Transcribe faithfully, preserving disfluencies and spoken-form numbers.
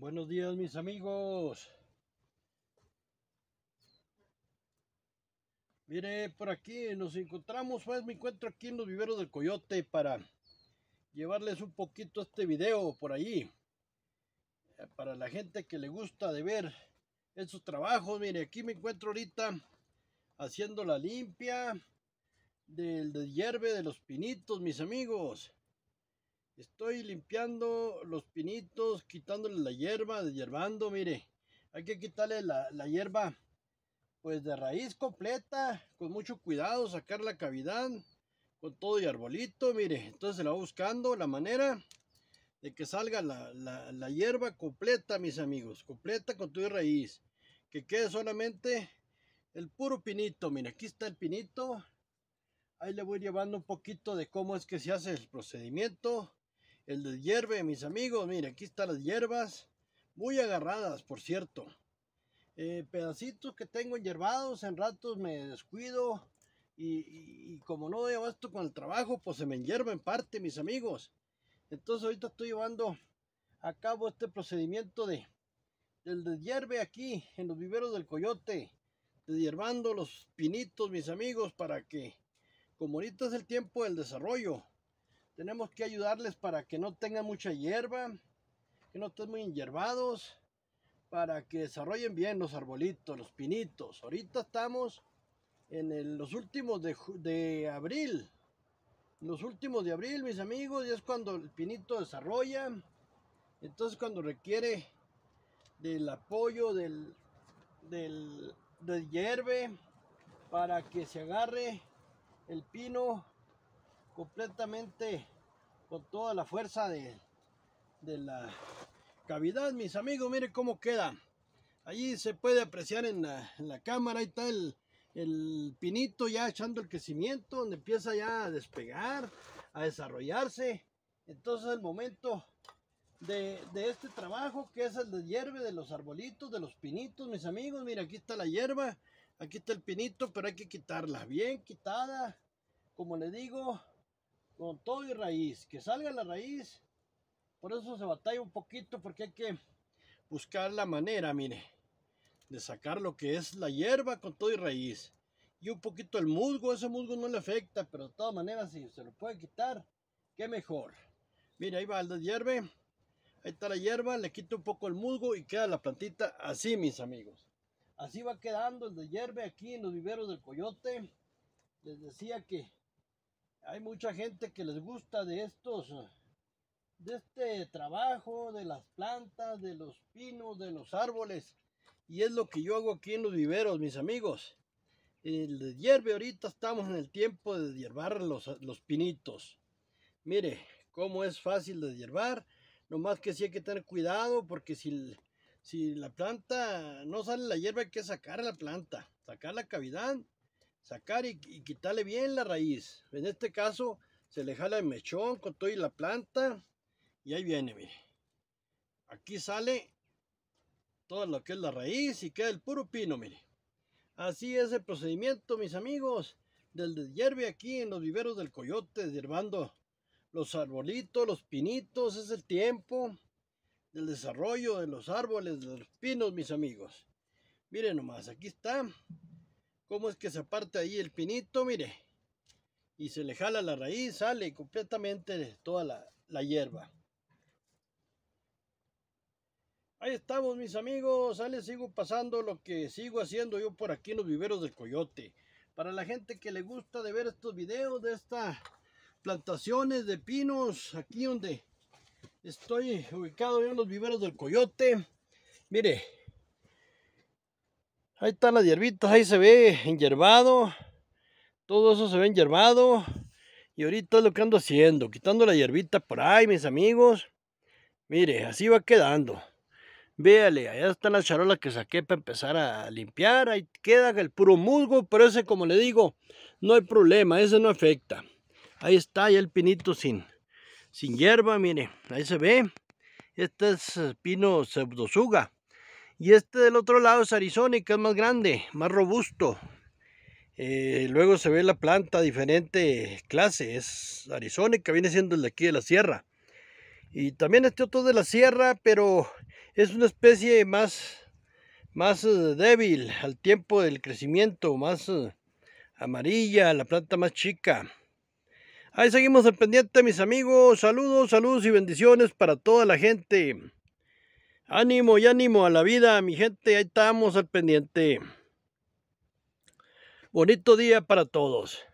Buenos días, mis amigos. Mire, por aquí nos encontramos, pues me encuentro aquí en los viveros del Coyote para llevarles un poquito este video por ahí. Para la gente que le gusta de ver estos trabajos. Mire, aquí me encuentro ahorita haciendo la limpia del deshierve de los pinitos, mis amigos. Estoy limpiando los pinitos, quitándole la hierba, deshiervando. Mire, hay que quitarle la, la hierba pues de raíz completa, con mucho cuidado, sacar la cavidad con todo y arbolito. Mire, entonces se la va buscando la manera de que salga la, la, la hierba completa, mis amigos, completa con todo y raíz, que quede solamente el puro pinito. Mire, aquí está el pinito. Ahí le voy llevando un poquito de cómo es que se hace el procedimiento, el deshierve, mis amigos. Mire, aquí están las hierbas, muy agarradas, por cierto. Eh, pedacitos que tengo hierbados, en ratos me descuido y, y, y como no llevo esto con el trabajo, pues se me hierba en parte, mis amigos. Entonces ahorita estoy llevando a cabo este procedimiento de del deshierve aquí en los viveros del Coyote, deshiervando los pinitos, mis amigos, para que, como ahorita es el tiempo del desarrollo, tenemos que ayudarles para que no tengan mucha hierba, que no estén muy enhierbados, para que desarrollen bien los arbolitos, los pinitos. Ahorita estamos en el, los últimos de, de abril. Los últimos de abril, mis amigos, y es cuando el pinito desarrolla. Entonces cuando requiere del apoyo del, del, del hierve para que se agarre el pino completamente con toda la fuerza de, de la cavidad, mis amigos. Miren cómo queda. Allí se puede apreciar en la, en la cámara. Ahí está el, el pinito ya echando el crecimiento, donde empieza ya a despegar, a desarrollarse. Entonces el momento de, de este trabajo, que es el deshierve de los arbolitos, de los pinitos, mis amigos. Mira, aquí está la hierba, aquí está el pinito, pero hay que quitarla bien quitada, como le digo, con todo y raíz, que salga la raíz. Por eso se batalla un poquito, porque hay que buscar la manera, mire, de sacar lo que es la hierba con todo y raíz. Y un poquito el musgo, ese musgo no le afecta, pero de todas maneras si se lo puede quitar, qué mejor. Mire, ahí va el deshierve, ahí está la hierba, le quito un poco el musgo y queda la plantita así, mis amigos. Así va quedando el deshierve aquí en los viveros del Coyote. Les decía que hay mucha gente que les gusta de estos... de este trabajo, de las plantas, de los pinos, de los árboles, y es lo que yo hago aquí en los viveros, mis amigos. El deshierve, ahorita estamos en el tiempo de deshiervar los, los pinitos. Mire cómo es fácil de deshiervar, nomás que sí hay que tener cuidado, porque si, si la planta no sale la hierba, hay que sacar la planta, sacar la cavidad, sacar y, y quitarle bien la raíz. En este caso se le jala el mechón con todo y la planta. Y ahí viene, mire. Aquí sale todo lo que es la raíz y queda el puro pino, mire. Así es el procedimiento, mis amigos, del deshierve aquí en los viveros del Coyote, deshiervando los arbolitos, los pinitos. Es el tiempo del desarrollo de los árboles, de los pinos, mis amigos. Miren nomás, aquí está. Cómo es que se aparta ahí el pinito, mire. Y se le jala la raíz, sale completamente toda la, la hierba. Ahí estamos, mis amigos. Ahí les sigo pasando lo que sigo haciendo yo por aquí en los viveros del Coyote. Para la gente que le gusta de ver estos videos de estas plantaciones de pinos, aquí donde estoy ubicado yo en los viveros del Coyote. Mire, ahí están las hierbitas, ahí se ve enhierbado. Todo eso se ve enhierbado. Y ahorita es lo que ando haciendo, quitando la hierbita por ahí, mis amigos. Mire, así va quedando. Véale, allá están las charolas que saqué para empezar a limpiar. Ahí queda el puro musgo, pero ese, como le digo, no hay problema, ese no afecta. Ahí está ya el pinito sin, sin hierba, mire, ahí se ve. Este es pino pseudosuga. Y este del otro lado es arizónica, es más grande, más robusto. Eh, luego se ve la planta diferente clase, es arizónica, viene siendo el de aquí de la sierra. Y también este otro de la sierra, pero es una especie más, más uh, débil al tiempo del crecimiento, más uh, amarilla, la planta más chica. Ahí seguimos al pendiente, mis amigos. Saludos, saludos y bendiciones para toda la gente. Ánimo y ánimo a la vida, mi gente. Ahí estamos al pendiente. Bonito día para todos.